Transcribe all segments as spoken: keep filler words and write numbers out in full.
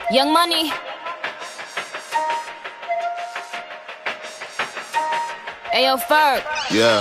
Young Money. Ayo, Ferg. Yeah.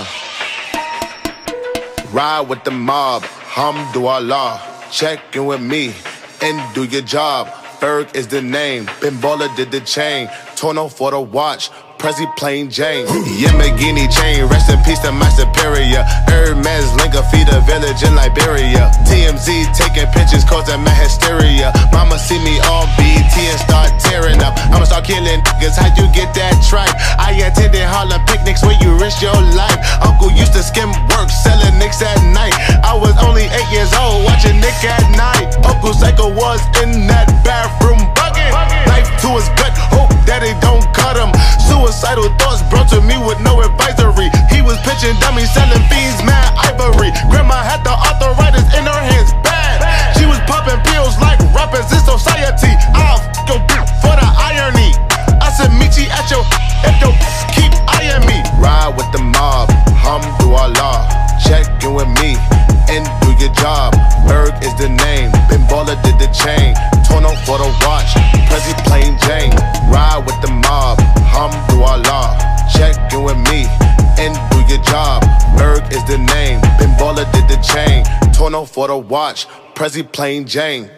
Ride with the mob, Hamdulillah. Check in with me and do your job. Ferg is the name. Ben Baller did the chain. Torno for the watch. Prezi plain Jane. Yamagini chain. Rest in peace to my superior. Hermes Linka feed a village in Liberia. T M Z taking pictures causing my hysteria. Mama see me on B E T and start tearing up. I'ma start killing niggas. How you get that tripe? I attended Harlem picnics where you risk your life. Uncle used to skim work selling nicks at night. I was only eight years old watching Nick at night. Uncle Psycho was in that bathroom bucket. Knife to his gut. Hope daddy don't cut him. Suicidal thoughts brought to me with no advisory. He was pitching dummies, selling fiends, mad ivory. Grandma had the arthritis in her hands, bad. She was popping pills like rappers in society. I'll f your bitch for the irony. I said meet you at your, if your keep eyeing me. Ride with the mob, Hamdulillah. Check in with me and do your job. Ferg is the name. Ben Baller did the chain. Torno for the watch. Prezi plain Jane. Ride with the mob, Hamdulillah. Check in with me and do your job. Ferg is the name. Ben Baller did the chain. Torno for the watch. Prezi plain Jane.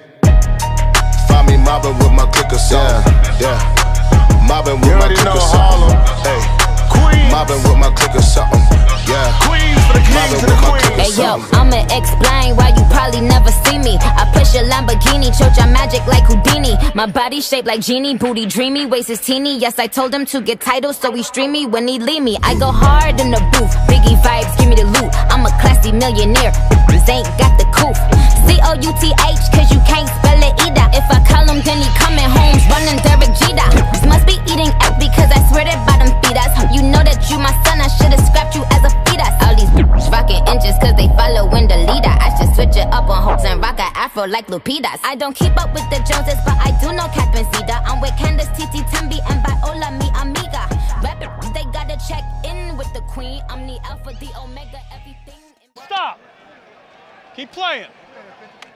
Find me mobbing with my clicker song. Yeah, yeah. Mobbing with my clicker song. Hey, mobbing with my clicker something. Yeah, Queens for the kings and the queens. Hey yo, I'ma explain why you probably never see me. I push a Lamborghini, choke your magic like Houdini. My body shaped like genie, booty dreamy, waist is teeny. Yes, I told him to get titles, so he stream me when he leave me. I go hard in the booth, Biggie vibes, give me the loot. I'm a classy millionaire, bitches ain't got the coof. C O U T H, cause you can't spell it either. If I call him, then he coming home, running Derek Jeter. This must be eating F because I swear that bottom feed us. You know that you my son, I should've scrapped you as a fetus. All these bitches rocking inches cause they following the leader. I should switch it up on hopes and rock an afro like Lupitas. I don't keep up with the Joneses, but I do know Catherine Zeta. I'm with Candace, Titi, Tembi, and Viola, mi amiga. Rappers, they gotta check in with the queen. I'm the alpha, the omega, everything. Stop! Keep playing.